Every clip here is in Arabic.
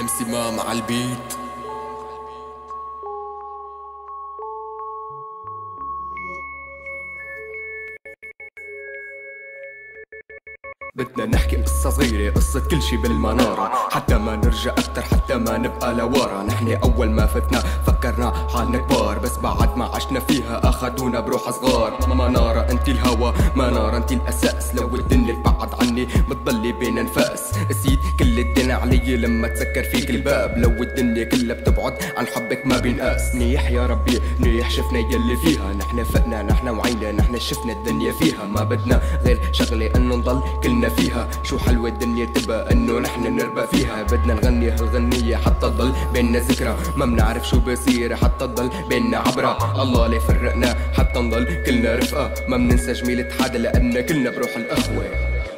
MC مام على البيت. بدنا نحكي قصة صغيرة، قصة كل شي بالمنارة، حتى ما نرجع أكتر، حتى ما نبقى لورا. نحن أول ما فتنا فكرنا حالنا كبار، بس بعد ما عشنا فيها أخدونا بروح صغار. منارة انتي الهوا، منارة انتي الأساس، لو الدنيا تبعد عني بتضلي بين انفاس. قسيت كل الدنيا علي لما تسكر فيك الباب، لو الدنيا كلها بتبعد عن حبك ما بينقاس. نيح يا ربي نيح، شفنا يلي فيها، نحن فقنا نحن وعينا، نحن شفنا الدنيا فيها. ما بدنا غير شغلة انه نضل كلنا فيها. شو حلوة الدنيا تبقى انه نحن نربى فيها. بدنا نغني هالغنية حتى تضل بيننا ذكرى، ما بنعرف شو بصير حتى تضل بيننا عبرة. الله ليه فرقنا حتى نضل كلنا رفقة، ما بننسى جميلة حدا لأننا كلنا بروح الأخوة.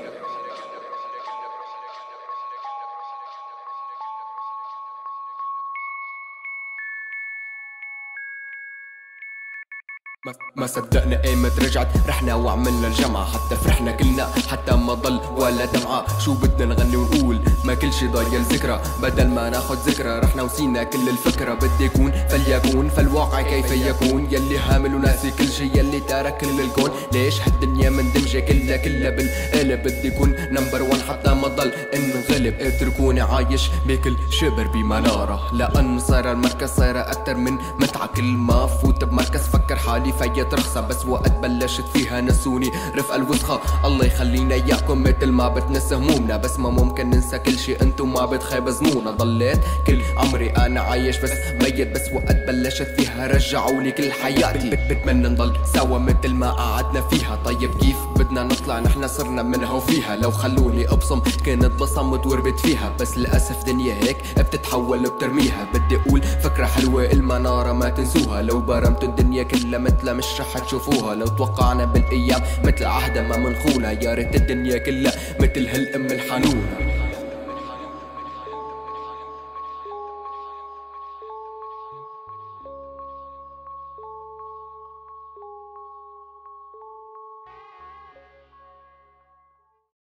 ما صدقنا ايمت رجعت، رحنا وعملنا الجمعة، حتى فرحنا كلنا حتى ما ضل ولا دمعة. شو بدنا نغني ونقول ما كل شي ضايل ذكرى، بدل ما ناخد ذكرى رحنا وسينا كل الفكرة. بدي يكون فليكون، فالواقع كيف يكون، يلي هامل وناسي كل شي، يلي تارك كل الكون. ليش هالدنيا مندمجة كلها بالقلب، بدي يكون نمبر 1 حتى ما ضل انغلب. اتركوني عايش بكل شبر بمنارة، لأن صايرة المركز صايرة أكتر من متعة. كل ما فوت بمركز فكر حالي فيت رخصة، بس وقت بلشت فيها نسوني رفقة الوسخة. الله يخلينا اياكم مثل ما بتنسى همومنا، بس ما ممكن ننسى كل شي انتو ما بتخيب ظنونا. ضليت كل عمري انا عايش بس ميت، بس وقت بلشت فيها رجعولي كل حياتي. بتمنى نضل سوا مثل ما قعدنا فيها. طيب كيف بدنا نطلع نحنا صرنا منها وفيها، لو خلوني ابصم كنت بصمت وربت فيها، بس للاسف دنيا هيك بتتحول بترميها. بدي اقول فكرة حلوة المنارة ما تنسوها، لو برمتوا الدنيا كلها مثل مش رح تشوفوها. لو توقعنا بالايام مثل عهدها ما منخونها، يا ريت الدنيا كلها مثل هالام الحنونة.